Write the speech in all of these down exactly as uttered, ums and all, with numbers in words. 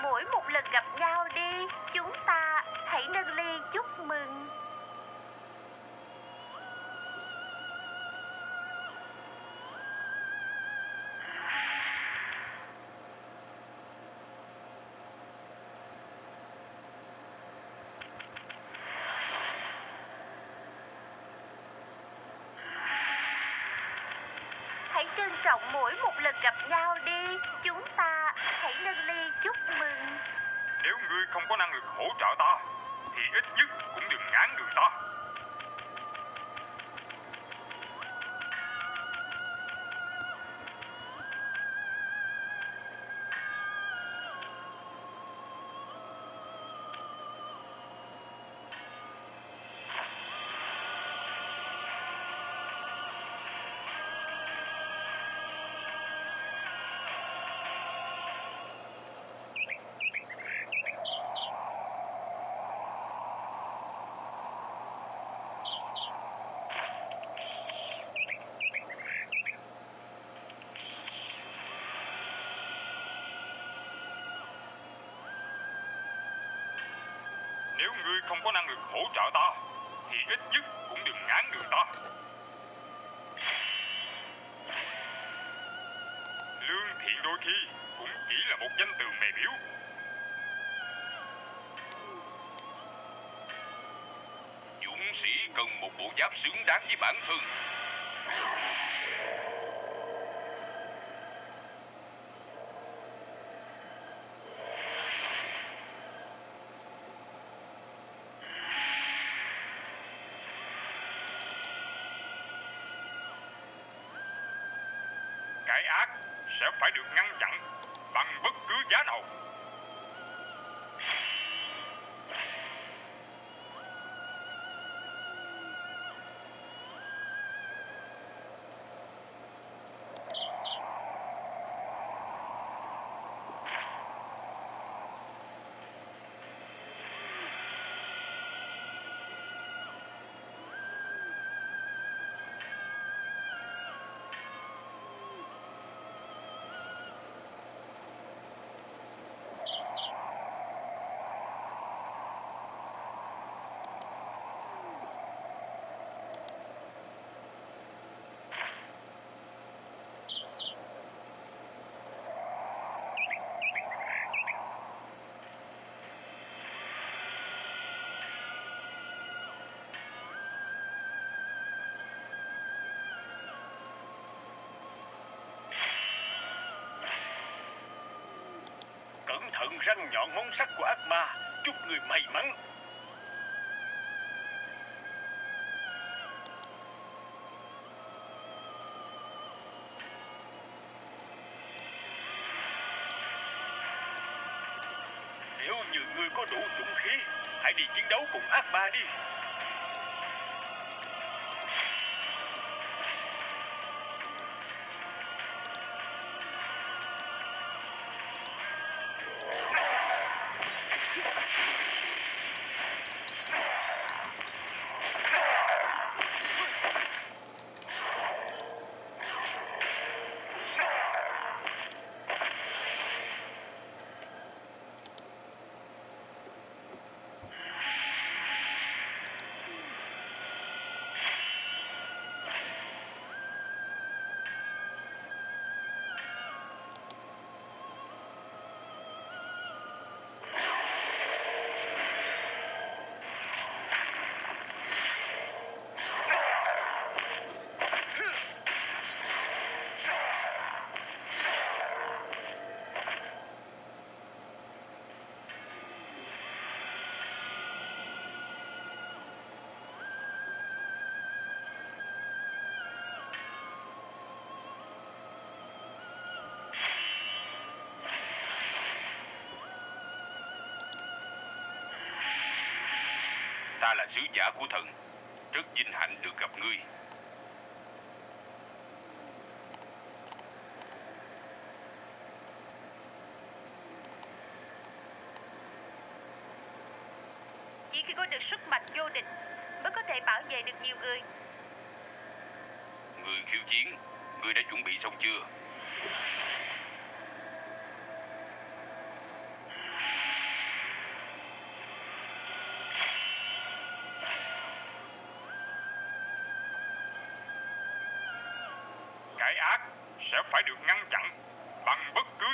mỗi một lần gặp nhau đi, chúng ta hãy nâng ly chúc mừng. Hãy trân trọng mỗi một lần gặp nhau đi, chúng ta hãy nâng ly chúc mừng. Nếu ngươi không có năng lực hỗ trợ ta, thì ít nhất cũng đừng ngáng đường ta. Nếu ngươi không có năng lực hỗ trợ ta, thì ít nhất cũng đừng ngáng đường ta. Lương thiện đôi khi cũng chỉ là một danh từ mề miếu. Dũng sĩ cần một bộ giáp xứng đáng với bản thân. Cái ác sẽ phải được ngăn chặn bằng bất cứ giá nào. Cẩn thận răng nhọn móng sắc của ác ma, chúc người may mắn. Nếu như người có đủ dũng khí, hãy đi chiến đấu cùng ác ma đi. Ta là sứ giả của thần, rất vinh hạnh được gặp ngươi. Chỉ khi có được sức mạnh vô địch mới có thể bảo vệ được nhiều người. Người khiêu chiến, ngươi đã chuẩn bị xong chưa? Cái ác sẽ phải được ngăn chặn bằng bất cứ.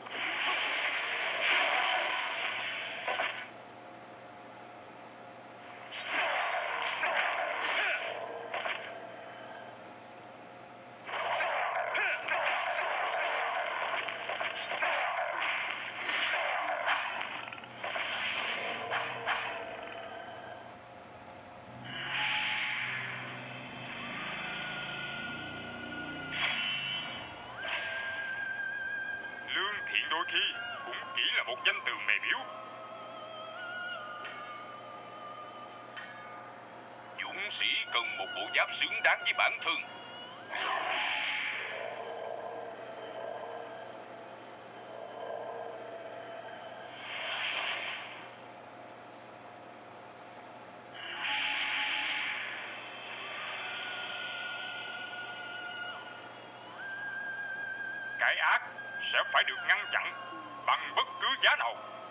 Lương thiện đôi khi cũng chỉ là một danh từ mềm yếu. Dũng sĩ cần một bộ giáp xứng đáng với bản thân. Cái ác sẽ phải được ngăn chặn bằng bất cứ giá nào.